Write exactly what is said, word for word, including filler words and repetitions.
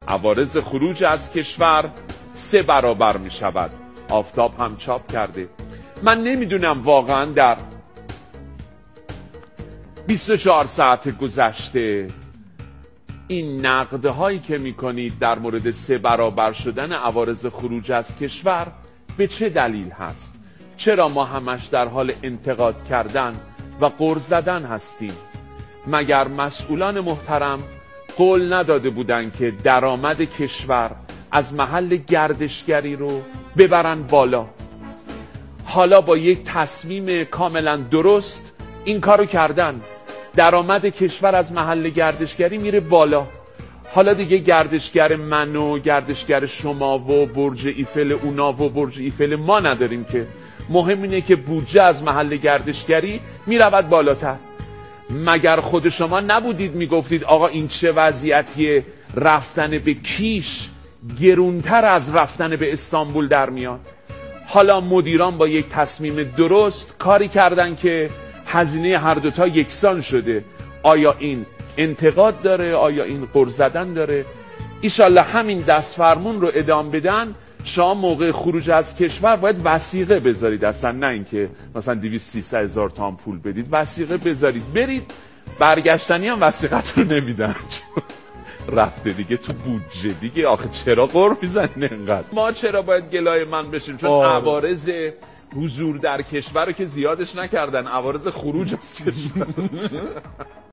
عوارض خروج از کشور سه برابر می شود. آفتاب هم چاپ کرده. من نمیدونم واقعا در بیست و چهار ساعت گذشته این نقدهایی که میکنید در مورد سه برابر شدن عوارض خروج از کشور به چه دلیل هست؟ چرا ما همش در حال انتقاد کردن و غر زدن هستیم؟ مگر مسئولان محترم قول نداده بودن که درآمد کشور از محل گردشگری رو ببرن بالا؟ حالا با یک تصمیم کاملا درست این کارو کردن. درآمد کشور از محل گردشگری میره بالا. حالا دیگه گردشگر من و گردشگر شما و برج ایفل اونا و برج ایفل ما نداریم که. مهم اینه که بودجه از محل گردشگری میرود بالاتر. مگر خود شما نبودید میگفتید آقا این چه وضعیتیه، رفتن به کیش گرونتر از رفتن به استانبول در میاد؟ حالا مدیران با یک تصمیم درست کاری کردن که هزینه هر دوتا یکسان شده. آیا این انتقاد داره؟ آیا این غر زدن داره؟ ایشالله همین دست فرمون رو ادامه بدن. شما موقع خروج از کشور باید وثیقه بذارید، اصلا نه اینکه مثلا دویست سیصد هزار تومان پول بدید. وثیقه بذارید برید، برگشتنی هم وثیقتون رو نمیدن رفته دیگه تو بودجه دیگه. آخه چرا غر میزنن اینقدر؟ ما چرا باید گلای من بشیم؟ چون عوارض حضور در کشور رو که زیادش نکردن، عوارض خروج از کشور